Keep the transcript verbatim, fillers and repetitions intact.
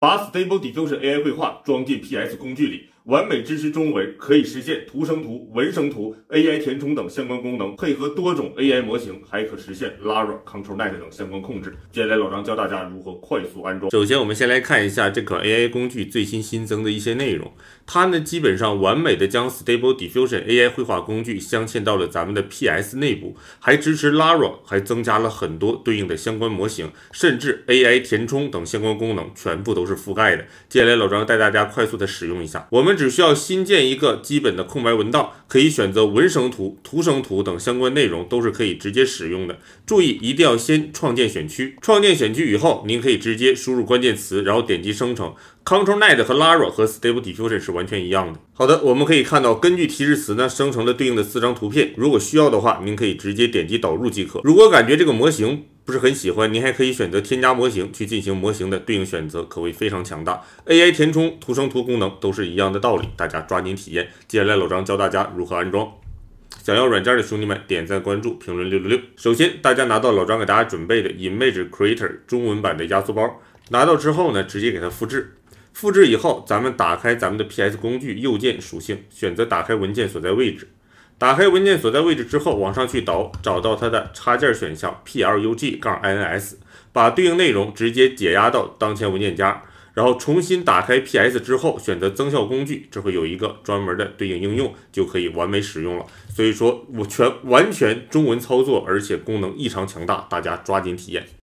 把 Stable Diffusion A I 绘画装进 P S 工具里，完美支持中文，可以实现图生图、文生图、A I 填充等相关功能，配合多种 A I 模型，还可实现 Lara、ControlNet 等相关控制。接下来老张教大家如何快速安装。首先，我们先来看一下这款 A I 工具最新新增的一些内容。它呢，基本上完美的将 Stable Diffusion A I 绘画工具镶嵌到了咱们的 P S 内部，还支持 Lara， 还增加了很多对应的相关模型，甚至 A I 填充等相关功能全部都是覆盖的。接下来老张带大家快速的使用一下。我们只需要新建一个基本的空白文档，可以选择文生图、图生图等相关内容都是可以直接使用的。注意一定要先创建选区，创建选区以后，您可以直接输入关键词，然后点击生成。ControlNet 和 Lara 和 Stable Diffusion 是完全一样的。好的，我们可以看到，根据提示词呢，生成了对应的四张图片。如果需要的话，您可以直接点击导入即可。如果感觉这个模型不是很喜欢，您还可以选择添加模型去进行模型的对应选择，可谓非常强大。A I 填充、图生图功能都是一样的道理，大家抓紧体验。接下来老张教大家如何安装。想要软件的兄弟们，点赞、关注、评论六六六。首先，大家拿到老张给大家准备的 Image Creator 中文版的压缩包，拿到之后呢，直接给它复制。复制以后，咱们打开咱们的 P S 工具右键属性，选择打开文件所在位置。打开文件所在位置之后，往上去导，找到它的插件选项 P L U G-I N S， 把对应内容直接解压到当前文件夹，然后重新打开 P S 之后，选择增效工具，这会有一个专门的对应应用，就可以完美使用了。所以说，我全完全中文操作，而且功能异常强大，大家抓紧体验。